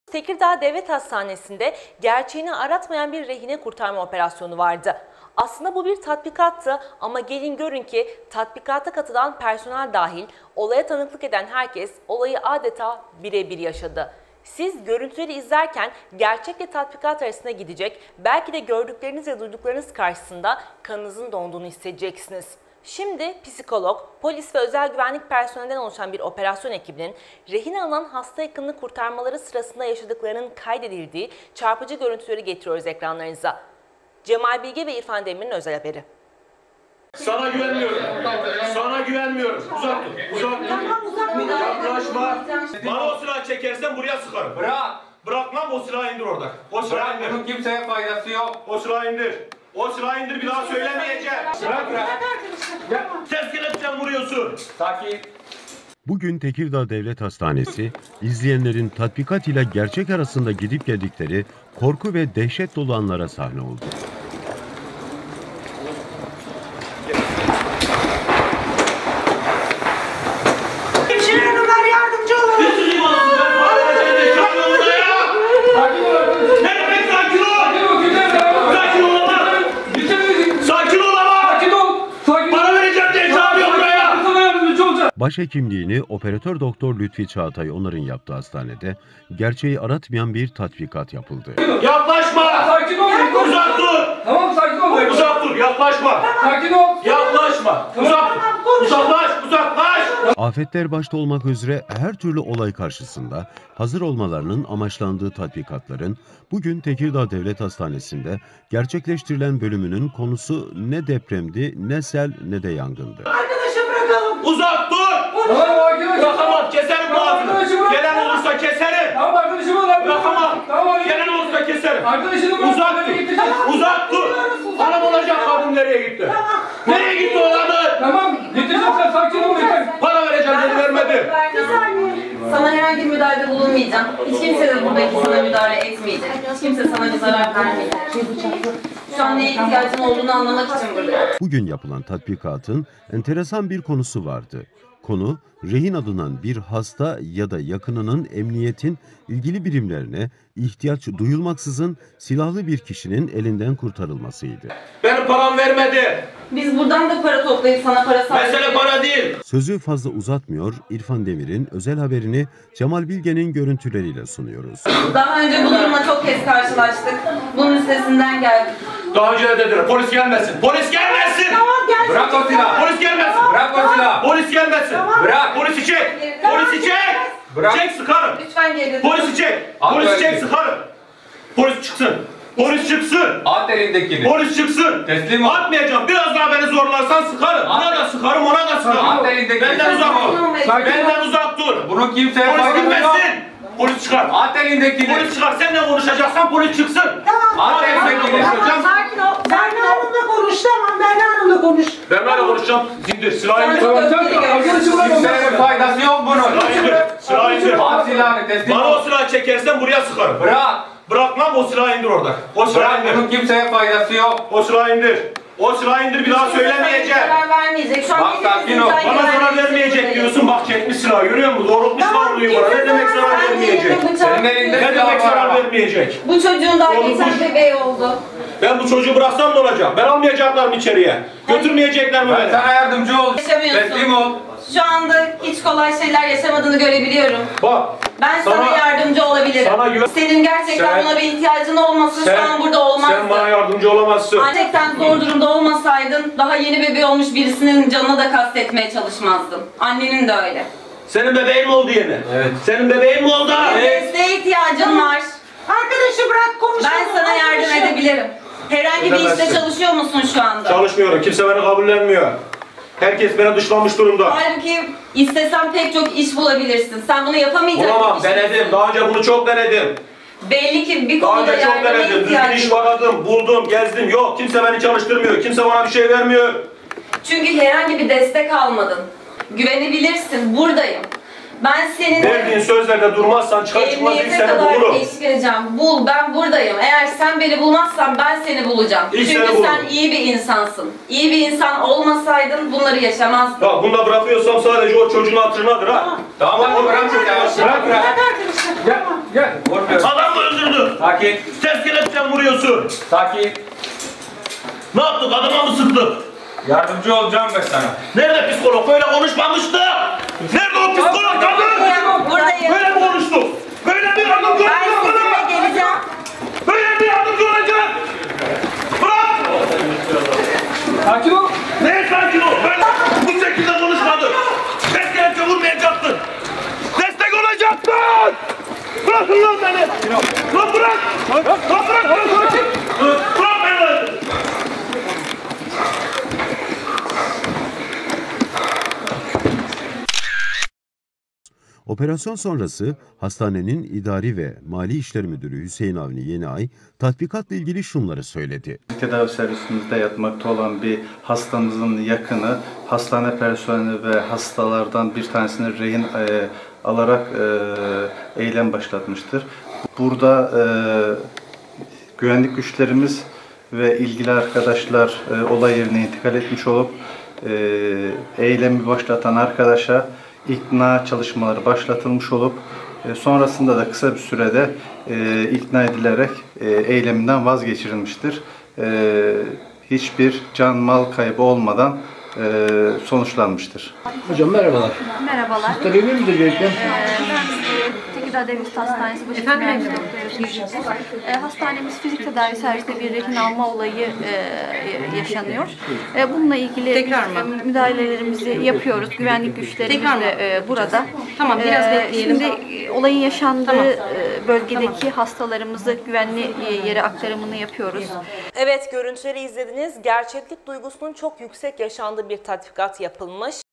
Tekirdağ Devlet Hastanesi'nde gerçeğini aratmayan bir rehine kurtarma operasyonu vardı. Aslında bu bir tatbikattı ama gelin görün ki tatbikata katılan personel dahil olaya tanıklık eden herkes olayı adeta birebir yaşadı. Siz görüntüleri izlerken gerçekle tatbikat arasında gidecek, belki de gördükleriniz ve duyduklarınız karşısında kanınızın donduğunu hissedeceksiniz. Şimdi psikolog, polis ve özel güvenlik personelinden oluşan bir operasyon ekibinin rehin alınan hasta yakınını kurtarmaları sırasında yaşadıklarının kaydedildiği çarpıcı görüntüleri getiriyoruz ekranlarınıza. Cemal Bilge ve İrfan Demir'in özel haberi. Sana güvenmiyorum. Sana güvenmiyorum. Uzak dur. Uzak dur. Yaklaşma. Bana o silahı çekersen buraya sıkarım. Bırak. Bırakmam, o silahı indir orada. O silahı indir. Bunun kimseye faydası yok. O silahı indir. O silahı indir, bir daha söylemeyeceğim. Bırak. Ses kelepçen vuruyorsun. Sakin. Bugün Tekirdağ Devlet Hastanesi, izleyenlerin tatbikat ile gerçek arasında gidip geldikleri korku ve dehşet dolu anlara sahne oldu. Hemşireler yardımcı olun. Başhekimliğini operatör doktor Lütfi Çağatay onların yaptığı hastanede gerçeği aratmayan bir tatbikat yapıldı. Yaklaşma! Sakin ol. Uzak dur! Tamam sakin ol. Uzak dur, yaklaşma! Sakin ol. Yaklaşma! Uzaklaş! Uzaklaş! Afetler başta olmak üzere her türlü olay karşısında hazır olmalarının amaçlandığı tatbikatların bugün Tekirdağ Devlet Hastanesi'nde gerçekleştirilen bölümünün konusu ne depremdi, ne sel, ne de yangındı. Arkadaşı bırakalım. Uzak dur! Tamam arkadaşım. Bırakamam, keserim boğazını. Gelen olursa keserim. Tamam arkadaşım ol. Bırakamam. Tamam. Gelen olursa keserim. Arkadaşını bırak. Uzak dur. Uzak dur. Anam olacak kadın nereye gitti? Nereye gitti o kadın? Tamam. Getireceğim sen sakin ol. Para vereceğim dedi, vermedi. Sana herhangi bir müdahalede bulunmayacağım. Hiç kimse de buradaki sana müdahale etmeyecek. Hiç kimse sana bir zarar vermeyecek. Şu an neye ihtiyacın olduğunu anlamak için buradayım. Bugün yapılan tatbikatın enteresan bir konusu vardı. Konu, rehin alınan bir hasta ya da yakınının emniyetin ilgili birimlerine ihtiyaç duyulmaksızın silahlı bir kişinin elinden kurtarılmasıydı. Benim param vermedi. Biz buradan da para toplayıp sana para sağlayacağız. Mesele para değil. Sözü fazla uzatmıyor, İrfan Demir'in özel haberini Cemal Bilge'nin görüntüleriyle sunuyoruz. Daha önce bu durumla çok kez karşılaştık. Bunun üstesinden geldik. Daha önce de dediler, polis gelmesin. Polis gelmesin. Tamam gel. Bırak o silahı. Polis gelmesin. Bırak o silahı. Polis gelmesin. Bırak. Polisi çek. Polisi çek. Bırak. Çek, sıkarım. Lütfen gelin. Polisi çek. Polisi çek, sıkarım. Polis çıksın. Polis çıksın. At elindekini. Polis çıksın. Teslim ol. Atmayacağım. Biraz daha beni zorlarsan sıkarım. Ona da sıkarım, ona da sıkarım. At elindekini. Benden uzak ol. Sakin ol. Benden uzak dur. Bunun kimseye Polis faydası yok. gitmesin. Polis çıkar. At elindekini. Polis çıkar. Seninle konuşacaksan polis çıksın. Tamam. At elindekini. Sakin ol. Berna Hanım'la konuş, tamam. Berna Hanım'la konuş. Ben böyle konuşacağım. İndir. Silahı indir. Tamam sen arkadaşım bırak. Kimseye faydası yok bunun. Silahı indir. Silahı indir. At silahını teslim Bana ol. o silahı çekersen buraya sıkarım. Bırak. Bırakmam, o silahı indir orada. O silahı Bırak. Bunun indir. kimseye faydası yok. O silahı indir. O silahı indir, bir daha söylemeyeceğim. Zarar vermeyecek. Şu an Bak, sakin ol. Bana zarar vermeyecek diyorsun, bak çekmiş silahı, görüyor musun? Doğrultmuş namluyu bana. Ne demek zarar vermeyecek? Senin elinde Ne silah demek var zarar ama. vermeyecek? Bu çocuğun daha Doğrultmuş. geçen bebeği oldu. Ben bu çocuğu bıraksam ne olacak? Ben almayacaklar mı içeriye? Götürmeyecekler mi Ben beni? sana yardımcı ol. Yaşamıyorsun. Teslim ol. Şu anda hiç kolay şeyler yaşamadığını görebiliyorum. Bak. Ben sana yardımcı olabilirim. sana güven- Senin gerçekten Sen- buna bir ihtiyacın olmasa şu an burada olmazdın. Sen bana yardımcı olamazsın. Gerçekten zor durumda olmasaydın daha yeni bebeği olmuş birisinin canına da kastetmeye çalışmazdın. Annenin de öyle. Senin bebeğin mi oldu yine? Evet. Senin bebeğin mi oldu? Desteğe ihtiyacın var. Arkadaşı bırak, konuş. Ben sana yardım edebilirim. Herhangi bir işte Edemezsin. çalışıyor musun şu anda? Çalışmıyorum. Kimse beni kabullenmiyor. Herkes beni dışlamış durumda. Halbuki istesen pek çok iş bulabilirsin. Sen bunu yapamayacak Bulamam. bir kişisin. Denedim. Daha önce bunu çok denedim. Belli ki bir Daha konuda önce çok yardıma denedim. Düzgün iş ihtiyacın var. aradım, buldum, gezdim. Yok. Kimse beni çalıştırmıyor. Kimse bana bir şey vermiyor. Çünkü herhangi bir destek almadın. Güvenebilirsin. Buradayım. Ben senin Verdiğin sözlerde durmazsan çıkar çıkmaz ilk emniyete seni kadar bulurum. eşlik edeceğim. Bul, ben buradayım. Eğer sen beni bulmazsan ben seni bulacağım. İlk Çünkü seni bulurum. sen iyi bir insansın. İyi bir insan olmasaydın bunları yaşamazdın. Bak bunu da bırakıyorsam sadece o çocuğun hatırınadır ha. Tamam hadi bırak şu silahı. Bırak bırak. Bırak arkadaşı. Gel, gel. Vurmuyorum. Adam mı öldürdün? Sakin, Ses kelepçen vuruyorsun. sakin. Ne yaptık? Adama mı sıktık? Yardımcı olacağım ben sana. Nerede psikolog? Böyle konuşmamıştı. Nerede o psikolog kadın? Buradayım. Böyle mi konuştu? Böyle bir yardımcı Ben olacak sizinle bana. geleceğim. Böyle bir yardımcı olacak. Bırak. Sakin ol. Neye sakin ol? Ben bu şekilde konuşmadım. Ses kelepçe vurmayacaktın. Destek olacaktın. Bırakın lan beni. Lan bırak. Lan bırak. Bırak beni. Operasyon sonrası hastanenin idari ve mali işler müdürü Hüseyin Avni Yeniay tatbikatla ilgili şunları söyledi. Tedavi servisimizde yatmakta olan bir hastamızın yakını hastane personeli ve hastalardan bir tanesini rehin alarak eylem başlatmıştır. Burada güvenlik güçlerimiz ve ilgili arkadaşlar olay yerine intikal etmiş olup eylemi başlatan arkadaşa ikna çalışmaları başlatılmış olup sonrasında da kısa bir sürede ikna edilerek eyleminden vazgeçirilmiştir. Hiçbir can mal kaybı olmadan sonuçlanmıştır. Hocam merhabalar. Merhabalar. Tabii midir gerekli? Ben Tekirdağ Devlet Hastanesi Başı Efendim hastanemiz fizik tedavi servisinde bir rehin alma olayı yaşanıyor. Bununla ilgili müdahalelerimizi yapıyoruz. Güvenlik güçlerimiz de burada. Tamam, biraz bekleyelim. Şimdi olayın yaşandığı bölgedeki hastalarımızı güvenli yere aktarımını yapıyoruz. Evet, görüntüleri izlediniz. Gerçeklik duygusunun çok yüksek yaşandığı bir tatbikat yapılmış.